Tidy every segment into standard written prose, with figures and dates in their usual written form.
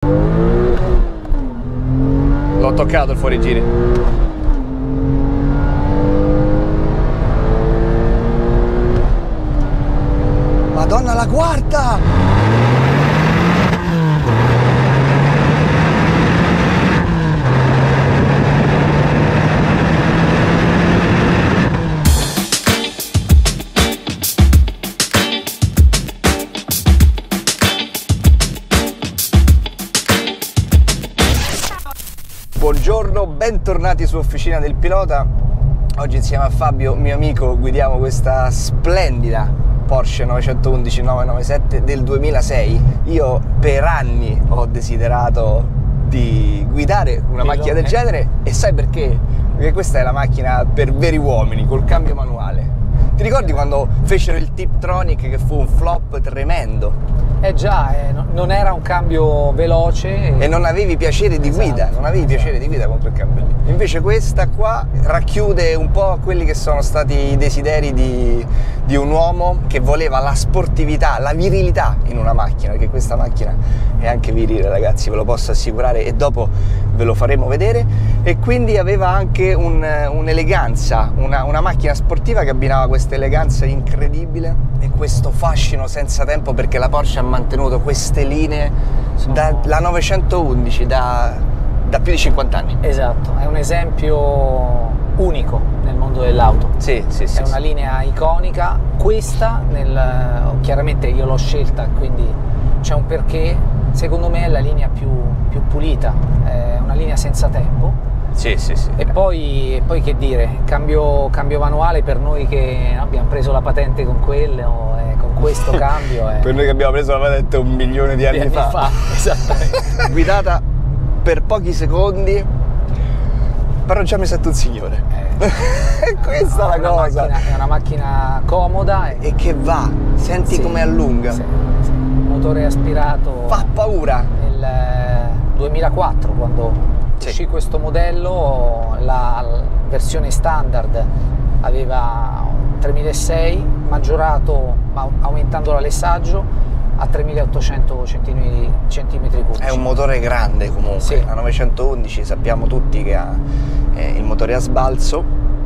L'ho toccato il fuorigiri. Madonna, la quarta! Buongiorno, bentornati su Officina del Pilota. Oggi insieme a Fabio, mio amico, guidiamo questa splendida Porsche 911 997 del 2006. Io per anni ho desiderato di guidare una macchina del genere, e sai perché? Perché questa è la macchina per veri uomini, col cambio manuale. Ti ricordi quando fecero il Tiptronic, che fu un flop tremendo? Già, non era un cambio veloce e non avevi piacere di guida, non avevi piacere di guida contro il cambio lì. Invece questa qua racchiude un po' quelli che sono stati i desideri di un uomo che voleva la sportività, la virilità in una macchina, perché questa macchina è anche virile, ragazzi, ve lo posso assicurare, e dopo ve lo faremo vedere. E quindi aveva anche un'eleganza, una macchina sportiva che abbinava questa eleganza incredibile e questo fascino senza tempo, perché la Porsche ha mantenuto queste linee dalla 911 da più di 50 anni. Esatto, è un esempio unico nel mondo dell'auto. Sì, è una linea iconica. Questa, chiaramente io l'ho scelta, quindi c'è un perché. Secondo me è la linea più pulita, è una linea senza tempo. Sì. E poi che dire, cambio manuale per noi che abbiamo preso la patente con quello, con questo cambio. Per noi che abbiamo preso la patente 1 milione di anni fa. Esattamente. Guidata per pochi secondi, però già mi sento un signore. Questa è la cosa. È una macchina comoda e che va, senti come allunga. Sì. Motore aspirato. Fa paura. Nel 2004, quando uscì questo modello, la versione standard aveva 3006, maggiorato aumentando l'alessaggio a 3800 centimetri cubici. È un motore grande comunque, sì. La 911 sappiamo tutti che ha il motore a sbalzo,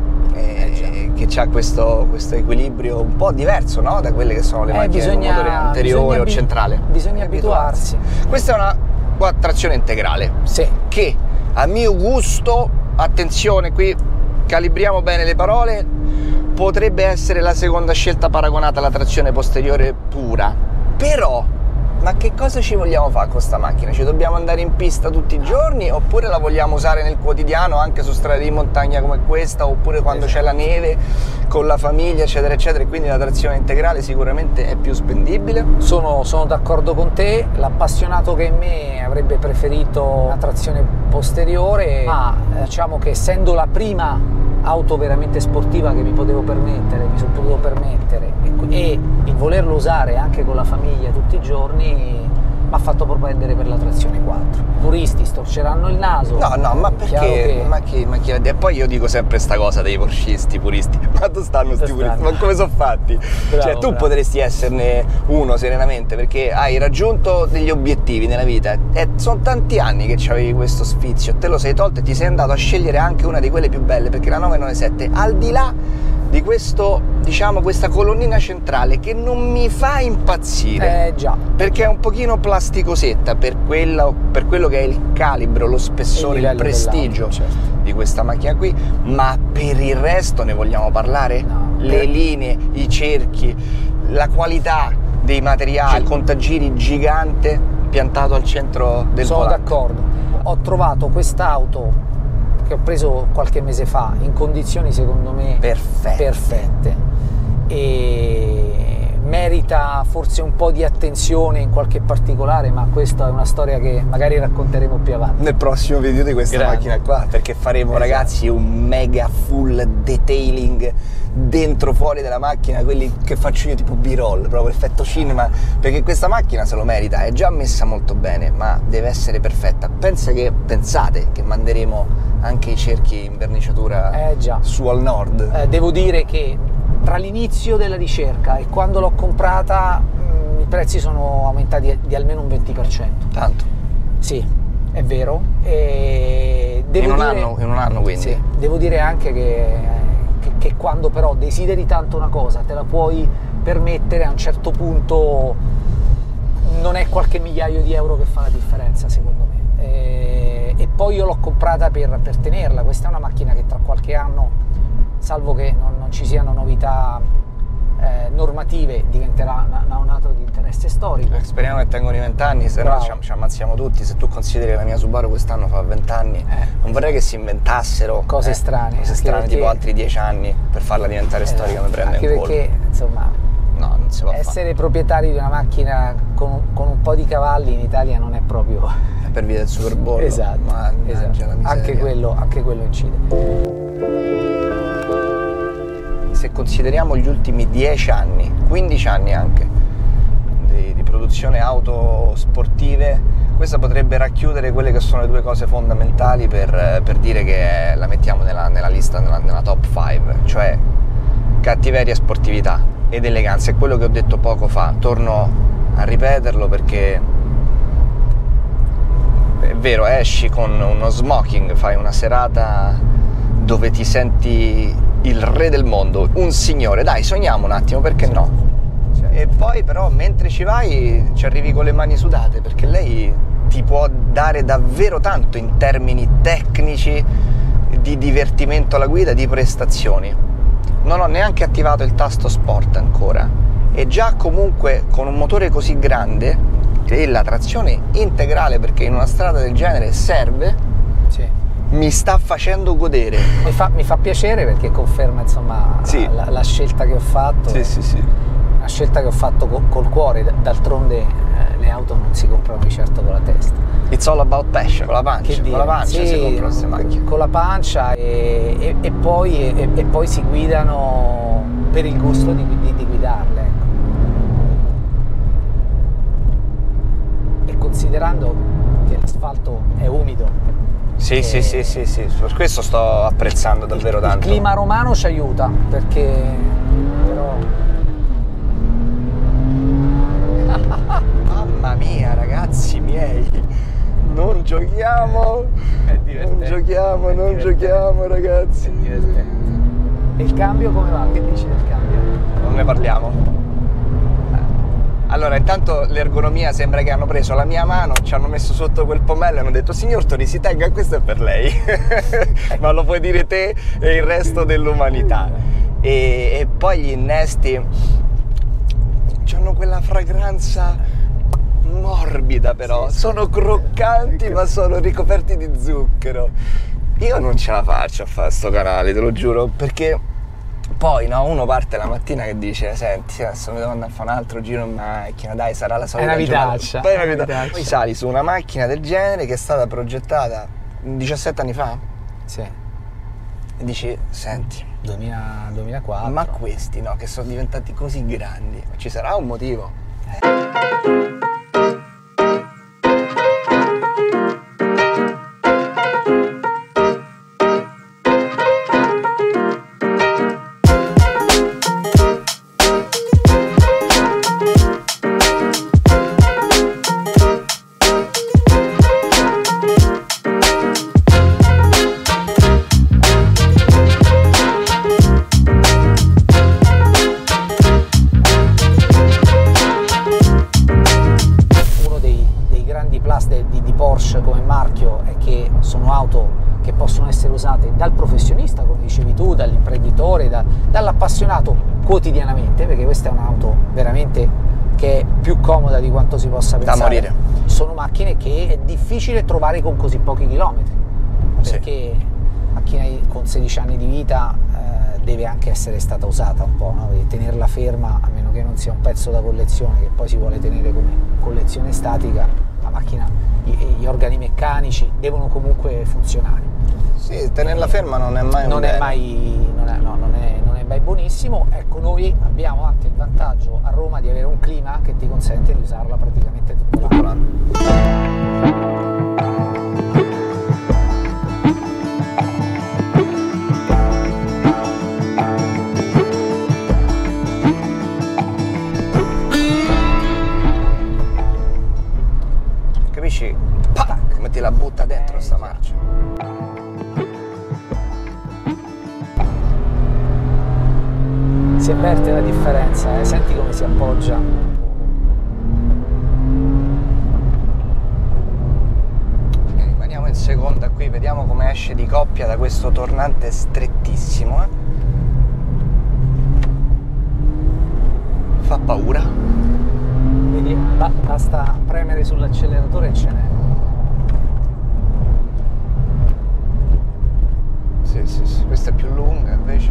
che ha questo equilibrio un po' diverso, no? Da quelle che sono le macchine con motore anteriore o centrale. Bisogna abituarsi. Questa è una trazione integrale, sì, che a mio gusto, attenzione qui, calibriamo bene le parole, potrebbe essere la seconda scelta paragonata alla trazione posteriore pura. Però, ma che cosa ci vogliamo fare con questa macchina? Ci dobbiamo andare in pista tutti i giorni, oppure la vogliamo usare nel quotidiano anche su strade di montagna come questa, oppure quando c'è la neve con la famiglia, eccetera eccetera, e quindi la trazione integrale sicuramente è più spendibile? Sono d'accordo con te. L'appassionato che in me avrebbe preferito una trazione posteriore, ma diciamo che essendo la prima auto veramente sportiva che mi sono potuto permettere, e il volerlo usare anche con la famiglia tutti i giorni mi ha fatto propendere per la trazione 4. I puristi storceranno il naso. No, ma perché? E poi io dico sempre sta cosa dei porscisti puristi. Ma dove stanno sti puristi? Ma come sono fatti? Cioè tu potresti esserne uno serenamente, perché hai raggiunto degli obiettivi nella vita, e sono tanti anni che avevi questo sfizio, te lo sei tolto e ti sei andato a scegliere anche una di quelle più belle, perché la 997, al di là di questo, diciamo, questa colonnina centrale che non mi fa impazzire, già, perché è un pochino plasticosetta per quello che è il calibro, lo spessore, il prestigio di questa macchina qui, ma per il resto ne vogliamo parlare? No. Le linee, i cerchi, la qualità dei materiali, il contagiri gigante piantato al centro del volante. Sono d'accordo. Ho trovato quest'auto che ho preso qualche mese fa in condizioni secondo me perfette, e merita forse un po' di attenzione in qualche particolare, ma questa è una storia che magari racconteremo più avanti nel prossimo video di questa macchina qua, perché faremo ragazzi un mega full detailing dentro fuori della macchina, quelli che faccio io tipo B-roll, proprio effetto cinema, perché questa macchina se lo merita, è già messa molto bene, ma deve essere perfetta. Pensate che manderemo anche i cerchi in verniciatura su al nord. Devo dire che tra l'inizio della ricerca e quando l'ho comprata i prezzi sono aumentati di almeno un 20%. Tanto. Sì, è vero. E devo in un anno quindi? Sì, devo dire anche che quando però desideri tanto una cosa, te la puoi permettere, a un certo punto non è qualche migliaio di euro che fa la differenza, secondo me. E poi io l'ho comprata per tenerla. Questa è una macchina che tra qualche anno, salvo che non ci siano novità normative, diventerà un'auto di interesse storico. Speriamo che tengono i 20 anni, se no ci ammazziamo tutti. Se tu consideri che la mia Subaru quest'anno fa 20 anni, non vorrei che si inventassero cose strane, tipo altri 10 anni per farla diventare storica. Mi prende anche in colpo. Perché insomma, no, non si può essere proprietari di una macchina con un po' di cavalli in Italia non è proprio per via del Super Bowl. Esatto, anche quello incide. Se consideriamo gli ultimi 10 anni, 15 anni anche, di produzione auto sportive, questa potrebbe racchiudere quelle che sono le due cose fondamentali per dire che la mettiamo nella lista, nella top 5, cioè cattiveria e sportività ed eleganza. È quello che ho detto poco fa, torno a ripeterlo perché è vero, esci con uno smoking, fai una serata dove ti senti il re del mondo, un signore, dai, sogniamo un attimo, perché no? E poi però mentre ci vai ci arrivi con le mani sudate, perché lei ti può dare davvero tanto in termini tecnici, di divertimento alla guida, di prestazioni. Non ho neanche attivato il tasto sport ancora e già comunque con un motore così grande e la trazione integrale, perché in una strada del genere serve, mi sta facendo godere. Mi fa piacere perché conferma insomma la scelta che ho fatto. Sì. Una scelta che ho fatto col cuore. D'altronde le auto non si comprano di certo con la testa. It's all about passion, con la pancia. Con la pancia si comprano queste macchine. Con la pancia e poi si guidano per il gusto di guidarle. Ecco. E considerando che l'asfalto è umido. Sì, per questo sto apprezzando davvero tanto. Il clima romano ci aiuta, perché però... Mamma mia, ragazzi miei, non giochiamo, non giochiamo ragazzi. È divertente. E il cambio come va? Che dici del cambio? Non ne parliamo. Allora, intanto l'ergonomia sembra che hanno preso la mia mano, ci hanno messo sotto quel pomello e hanno detto: signor Tori, si tenga, questo è per lei. Ma lo puoi dire te e il resto dell'umanità. E poi gli innesti hanno quella fragranza morbida, però sono croccanti ma sono ricoperti di zucchero. Io non ce la faccio a fare sto canale, te lo giuro, perché poi uno parte la mattina che dice: senti, adesso mi devo andare a fare un altro giro in macchina, dai, sarà la solita vitaccia. Poi sali su una macchina del genere che è stata progettata 17 anni fa? Sì. E dici: senti, 2004. ma questi che sono diventati così grandi, ci sarà un motivo? Porsche come marchio è che sono auto che possono essere usate dal professionista, come dicevi tu, dall'imprenditore, dall'appassionato quotidianamente, perché questa è un'auto veramente che è più comoda di quanto si possa pensare. Da morire. Sono macchine che è difficile trovare con così pochi chilometri, perché macchina con 16 anni di vita deve anche essere stata usata un po', no? E tenerla ferma, a meno che non sia un pezzo da collezione che poi si vuole tenere come collezione statica, la macchina, gli organi meccanici devono comunque funzionare. Sì, tenerla ferma non è mai non è mai buonissimo. Ecco, noi abbiamo anche il vantaggio a Roma di avere un clima che ti consente di usarla praticamente tutto l'anno. Capisci? come te la butta dentro sta marcia. Si avverte la differenza, senti come si appoggia. Rimaniamo in seconda qui, vediamo come esce di coppia da questo tornante strettissimo. Fa paura. Vedi, basta premere sull'acceleratore e ce n'è. Sì, questa è più lunga invece.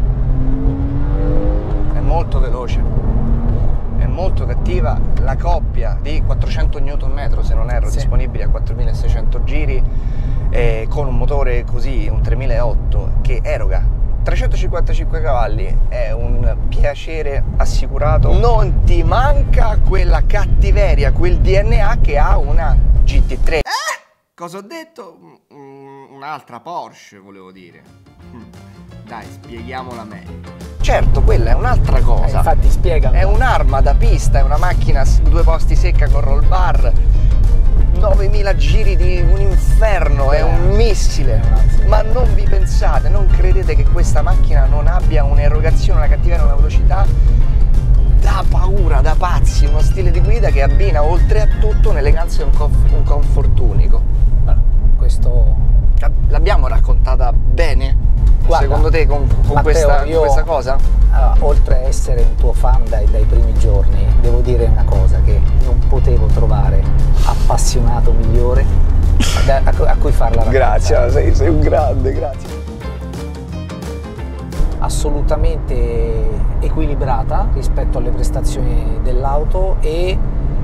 È molto veloce, è molto cattiva. La coppia di 400 Nm, se non erro, disponibile a 4600 giri, con un motore così, un 3008, che eroga 355 cavalli, è un piacere assicurato. Non ti manca quella cattiveria, quel DNA che ha una GT3. Cosa ho detto? Un'altra Porsche, volevo dire. Dai, spieghiamola meglio. Certo, quella è un'altra cosa. Infatti, spiegami. È un'arma da pista, è una macchina 2 posti secca con roll bar, 9000 giri di un inferno, è un missile. Ma non vi pensate, non credete che questa macchina non abbia un'erogazione, una cattiveria, una velocità da paura, da pazzi, uno stile di guida che abbina oltre a tutto un'eleganza e un comfort unico. Questo l'abbiamo raccontata bene? Guarda, secondo te con Matteo, questa cosa? Oltre a essere un tuo fan dai primi giorni, devo dire una cosa, che non potevo trovare appassionato migliore a cui farla raccontare. Grazie, sei un grande, grazie. Assolutamente equilibrata rispetto alle prestazioni dell'auto e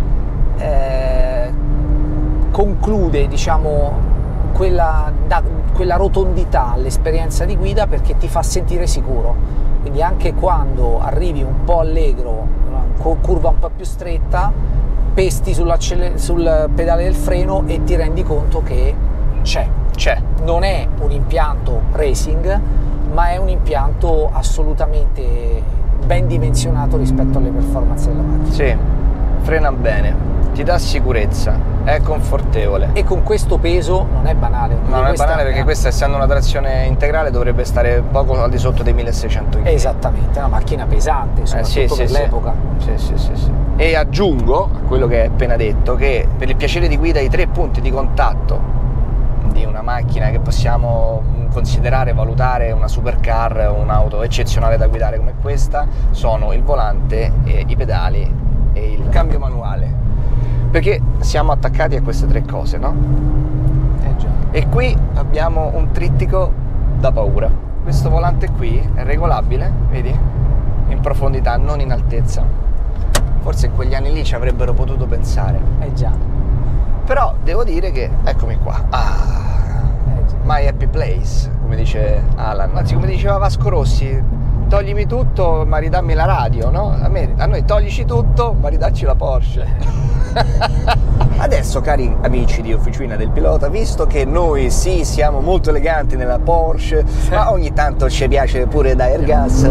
conclude, diciamo, quella rotondità all'esperienza di guida, perché ti fa sentire sicuro. Quindi anche quando arrivi un po' allegro, curva un po' più stretta, pesti sul pedale del freno e ti rendi conto che c'è. Non è un impianto racing, ma è un impianto assolutamente ben dimensionato rispetto alle performance della macchina. Sì, frena bene, ti dà sicurezza, è confortevole. E con questo peso non è banale. Non è banale, perché questa, essendo una trazione integrale, dovrebbe stare poco al di sotto dei 1600 kg. Esattamente, è una macchina pesante, soprattutto per l'epoca. Sì. E aggiungo a quello che hai appena detto che per il piacere di guida i 3 punti di contatto di una macchina che possiamo considerare, valutare una supercar, un'auto eccezionale da guidare come questa, sono il volante, i pedali e il cambio manuale, perché siamo attaccati a queste 3 cose, no? Già. E qui abbiamo un trittico da paura. Questo volante qui è regolabile, vedi? In profondità, non in altezza. Forse in quegli anni lì ci avrebbero potuto pensare. Già. Però devo dire che, eccomi qua, my happy place, come dice Alan, anzi come diceva Vasco Rossi, toglimi tutto ma ridammi la radio, no? A noi toglici tutto ma ridacci la Porsche. Adesso, cari amici di Officina del Pilota, visto che noi sì siamo molto eleganti nella Porsche, ma ogni tanto ci piace pure da Airgas,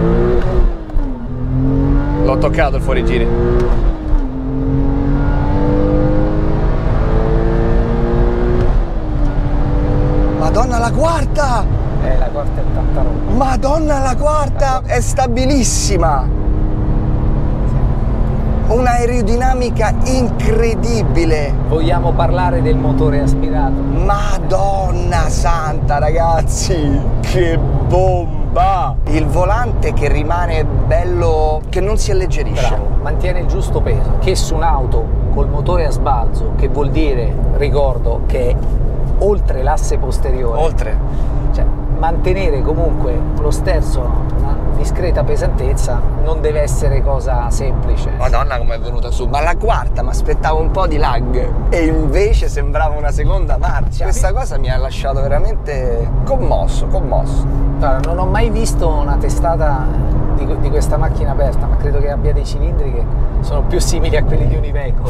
l'ho toccato il fuorigiri. Madonna, la quarta! La quarta è tanta roba. Madonna, la quarta è stabilissima! Un'aerodinamica incredibile! Vogliamo parlare del motore aspirato? Madonna santa, ragazzi! Che bomba! Il volante che rimane bello, che non si alleggerisce. Bravo, mantiene il giusto peso. Che su un'auto col motore a sbalzo, che vuol dire, ricordo, che è oltre l'asse posteriore, cioè mantenere comunque lo sterzo, una discreta pesantezza, non deve essere cosa semplice. Madonna come è venuta su, ma la quarta mi aspettavo un po' di lag e invece sembrava una seconda marcia. Questa cosa mi ha lasciato veramente commosso. Allora, non ho mai visto una testata di questa macchina aperta, ma credo che abbia dei cilindri che sono più simili a quelli di un Iveco.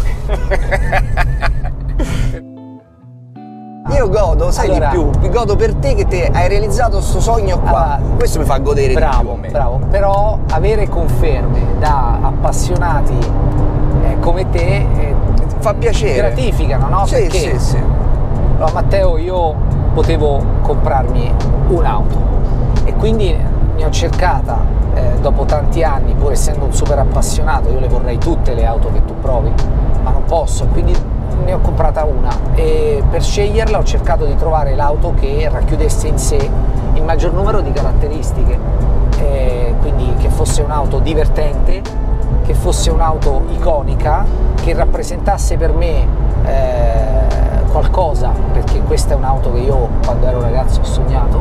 Io godo, sai, allora, di più, godo per te che te hai realizzato questo sogno qua. Questo mi fa godere di più a me. Bravo, però avere conferme da appassionati come te fa piacere. Gratificano, no? Sì, perché sì. Matteo, io potevo comprarmi un'auto e quindi ne ho cercata dopo tanti anni, pur essendo un super appassionato. Io le vorrei tutte le auto che tu provi, ma non posso, quindi ne ho comprata una, e per sceglierla ho cercato di trovare l'auto che racchiudesse in sé il maggior numero di caratteristiche, quindi che fosse un'auto divertente, che fosse un'auto iconica, che rappresentasse per me qualcosa, perché questa è un'auto che io quando ero ragazzo ho sognato,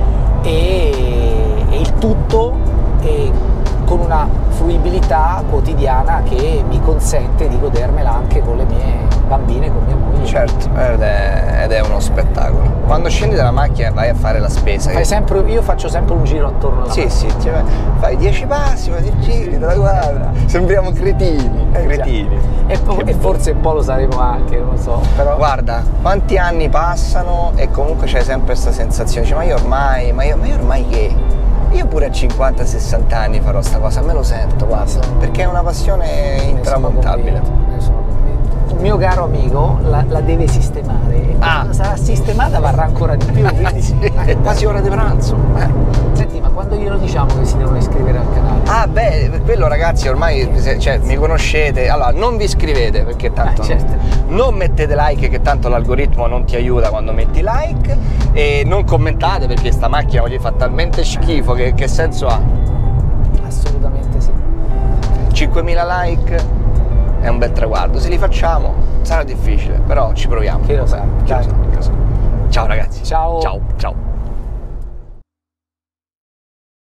e il tutto con una fruibilità quotidiana che mi consente di godermela anche con le mie bambine, con mia moglie. Certo, ed è uno spettacolo. Quando scendi dalla macchina vai a fare la spesa. Io faccio sempre un giro attorno alla macchina. Sì, cioè, fai 10 passi, fai 10 giri, te la guarda. Sembriamo cretini. E forse un po' lo saremo anche, non lo so. Però... Guarda, quanti anni passano e comunque c'è sempre questa sensazione, cioè, ma io ormai che? Io pure a 50-60 anni farò sta cosa, me lo sento, guarda, perché è una passione intramontabile. Ne sono convinto. Un mio caro amico la deve sistemare, e quando sarà sistemata varrà ancora di più, quindi sì, è quasi ora di pranzo. Senti, ma quando glielo diciamo che si devono iscrivere al canale? Ah beh, quello ragazzi ormai cioè, mi conoscete, allora non vi iscrivete perché tanto certo. non mettete like, che tanto l'algoritmo non ti aiuta quando metti like, e non commentate perché sta macchina oggi fa talmente schifo che senso ha? Assolutamente sì. 5.000 like è un bel traguardo, se li facciamo sarà difficile, però ci proviamo. Chi lo sa. Ciao ragazzi. Ciao. Ciao.